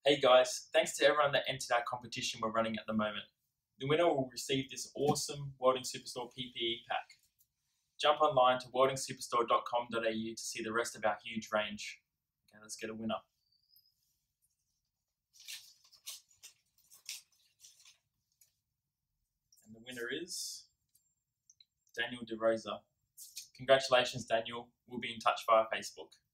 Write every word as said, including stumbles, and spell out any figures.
Hey guys, thanks to everyone that entered our competition we're running at the moment. The winner will receive this awesome Welding Superstore P P E pack. Jump online to welding superstore dot com dot a u to see the rest of our huge range. Okay, let's get a winner. And the winner is Daniel De Rosa. Congratulations, Daniel. We'll be in touch via Facebook.